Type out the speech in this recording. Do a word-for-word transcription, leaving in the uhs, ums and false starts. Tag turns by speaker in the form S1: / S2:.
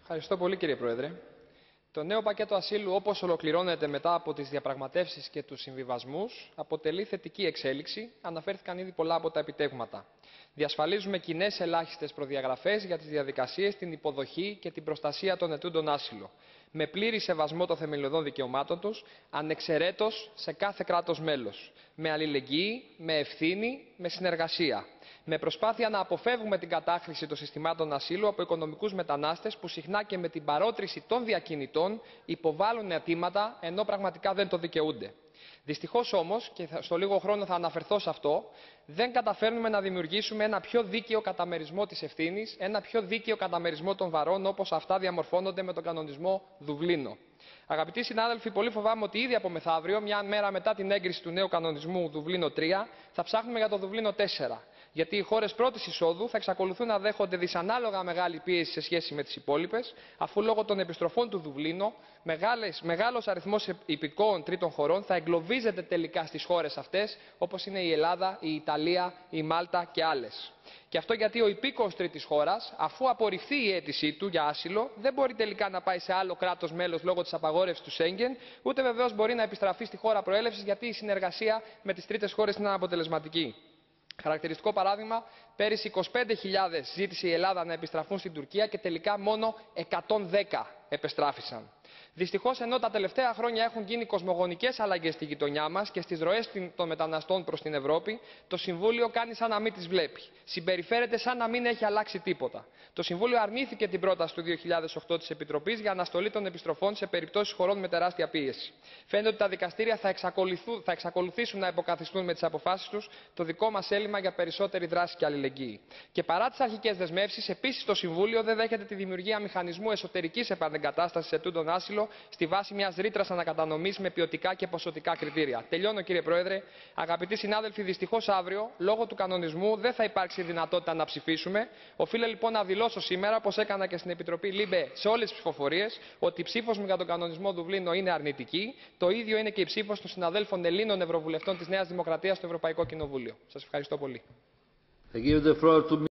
S1: Ευχαριστώ πολύ, κύριε Πρόεδρε. Το νέο πακέτο ασύλου, όπως ολοκληρώνεται μετά από τις διαπραγματεύσεις και τους συμβιβασμούς, αποτελεί θετική εξέλιξη. Αναφέρθηκαν ήδη πολλά από τα επιτεύγματα. Διασφαλίζουμε κοινές ελάχιστες προδιαγραφές για τις διαδικασίες, την υποδοχή και την προστασία των ετούντων άσυλο, με πλήρη σεβασμό των θεμελιωδών δικαιωμάτων τους, ανεξαιρέτως σε κάθε κράτος μέλος, με αλληλεγγύη, με ευθύνη, με συνεργασία. Με προσπάθεια να αποφεύγουμε την κατάχρηση των συστημάτων ασύλου από οικονομικούς μετανάστες που συχνά και με την παρότριση των διακινητών υποβάλλουν αιτήματα ενώ πραγματικά δεν το δικαιούνται. Δυστυχώς όμως, και στο λίγο χρόνο θα αναφερθώ σε αυτό, δεν καταφέρνουμε να δημιουργήσουμε ένα πιο δίκαιο καταμερισμό της ευθύνης, ένα πιο δίκαιο καταμερισμό των βαρών όπως αυτά διαμορφώνονται με τον κανονισμό Δουβλίνο. Αγαπητοί συνάδελφοι, πολύ φοβάμαι ότι ήδη από μεθαύριο, μια μέρα μετά την έγκριση του νέου κανονισμού Δουβλίνο τρία, θα ψάχνουμε για το Δουβλίνο τέσσερα. Γιατί οι χώρες πρώτης εισόδου θα εξακολουθούν να δέχονται δυσανάλογα μεγάλη πίεση σε σχέση με τις υπόλοιπες, αφού λόγω των επιστροφών του Δουβλίνο μεγάλες, μεγάλος αριθμός υπηκόων τρίτων χωρών θα εγκλωβίζεται τελικά στις χώρες αυτές, όπως είναι η Ελλάδα, η Ιταλία, η Μάλτα και άλλες. Και αυτό γιατί ο υπήκοος τρίτης χώρας, αφού απορριφθεί η αίτησή του για άσυλο, δεν μπορεί τελικά να πάει σε άλλο κράτος μέλος λόγω της απαγόρευσης του Σέγγεν, ούτε βεβαίως μπορεί να επιστραφεί στη χώρα προέλευσης, γιατί η συνεργασία με τις τρίτες χώρες είναι αναποτελεσματική. Χαρακτηριστικό παράδειγμα, πέρυσι είκοσι πέντε χιλιάδες ζήτησε η Ελλάδα να επιστραφούν στην Τουρκία και τελικά μόνο εκατόν δέκα επεστράφησαν. Δυστυχώς, ενώ τα τελευταία χρόνια έχουν γίνει κοσμογονικές αλλαγές στη γειτονιά μας και στις ροές των μεταναστών προς την Ευρώπη, το Συμβούλιο κάνει σαν να μην τις βλέπει. Συμπεριφέρεται σαν να μην έχει αλλάξει τίποτα. Το Συμβούλιο αρνήθηκε την πρόταση του δύο χιλιάδες οκτώ της Επιτροπής για αναστολή των επιστροφών σε περιπτώσεις χωρών με τεράστια πίεση. Φαίνεται ότι τα δικαστήρια θα, θα εξακολουθήσουν να υποκαθιστούν με τις αποφάσεις τους το δικό μας έλλειμμα για περισσότερη δράση και αλληλεγγύη. Και παρά τις αρχικές δεσμεύσεις, επίσης το Συμβούλιο δεν δέχεται τη δημιουργία μηχανισμού εσωτερικής επανεγκατάστασης ετούντων άσυλο στη βάση μιας ρήτρας ανακατανομής με ποιοτικά και ποσοτικά κριτήρια. Τελειώνω, κύριε Πρόεδρε. Αγαπητοί συνάδελφοι, δυστυχώς αύριο, λόγω του κανονισμού, δεν θα υπάρξει δυνατότητα να ψηφίσουμε. Οφείλω λοιπόν να δηλώσω σήμερα, όπως έκανα και στην Επιτροπή ΛΥΜΠΕ σε όλες τις ψηφοφορίες, ότι η ψήφος μου για τον κανονισμό Δουβλίνο είναι αρνητική. Το ίδιο είναι και η ψήφος των συναδέλφων Ελλήνων Ευρωβουλευτών της Νέας Δημοκρατίας στο Ευρωπαϊκό Κοινοβούλιο. Σας ευχαριστώ πολύ.